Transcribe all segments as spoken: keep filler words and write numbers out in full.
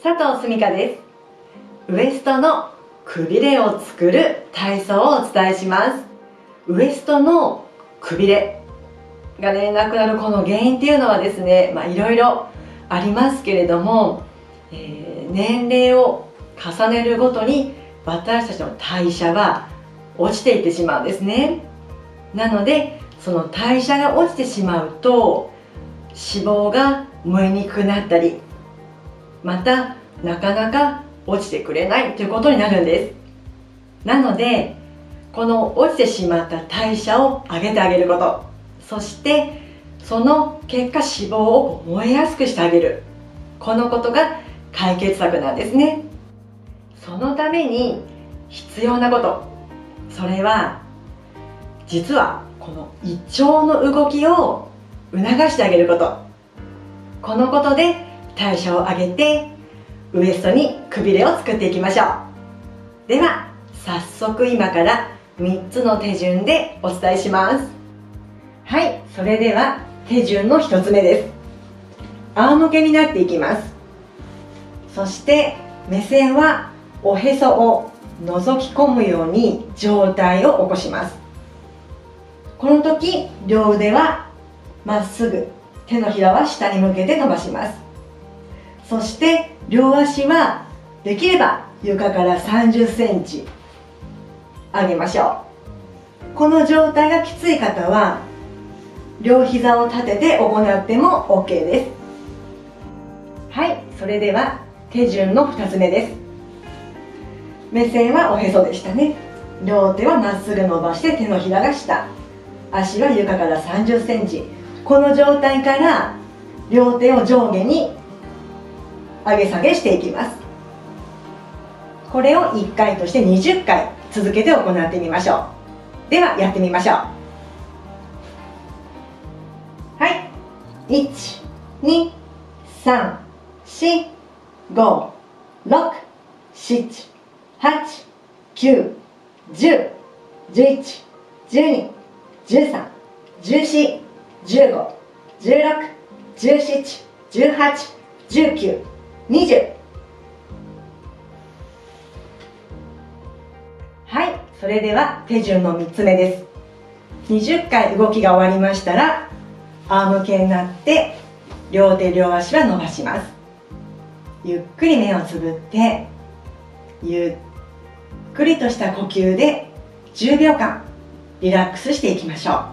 佐藤すみかです。ウエストのくびれを作る体操をお伝えします。ウエストのくびれがね、なくなるこの原因っていうのはですね、まあいろいろありますけれども、えー、年齢を重ねるごとに私たちの代謝は落ちていってしまうんですね。なのでその代謝が落ちてしまうと脂肪が燃えにくくなったり、またなかなか落ちてくれないということになるんです。なのでこの落ちてしまった代謝を上げてあげること、そしてその結果脂肪を燃えやすくしてあげる、このことが解決策なんですね。そのために必要なこと、それは実はこの胃腸の動きを促してあげること。このことで代謝を上げてウエストにくびれを作っていきましょう。では早速今からみっつの手順でお伝えします。はい、それでは手順のひとつめです。仰向けになっていきます。そして目線はおへそを覗き込むように上体を起こします。この時両腕はまっすぐ、手のひらは下に向けて伸ばします。そして両足はできれば床からさんじゅっセンチ上げましょう。この状態がきつい方は両膝を立てて行っても オーケー です。はい、それでは手順のふたつめです。目線はおへそでしたね。両手はまっすぐ伸ばして手のひらが下、足は床からさんじゅっセンチ、この状態から両手を上下に上げ下げしていきます。これをいっかいとしてにじゅっかい続けて行ってみましょう。ではやってみましょう。はい、いち、に、さん、し、ご、ろく、しち、はち、きゅう、じゅう、じゅういち、じゅうに、じゅうさん、じゅうよん、じゅうご、じゅうろく、じゅうなな、じゅうはち、じゅうきゅう、にじゅう。はい、それでは手順のみっつめです。にじゅっかい動きが終わりましたら仰向けになって両手両足は伸ばします。ゆっくり目をつぶってゆっくりとした呼吸でじゅうびょうかんリラックスしていきましょう。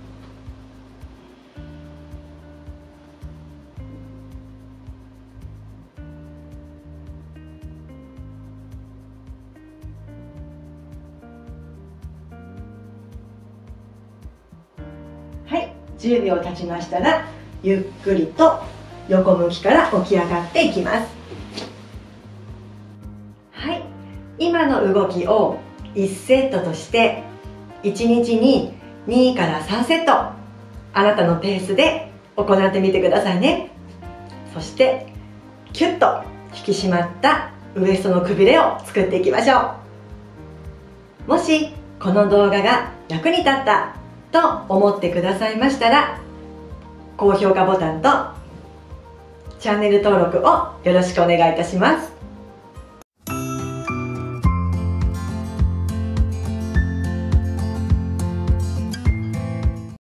はい、じゅうびょう経ちましたらゆっくりと横向きから起き上がっていきます。はい、今の動きをいちセットとしていちにちににからさんセット、あなたのペースで行ってみてくださいね。そしてキュッと引き締まったウエストのくびれを作っていきましょう。もしこの動画が役に立ったと思ってくださいましたら、高評価ボタンとチャンネル登録をよろしくお願いいたします。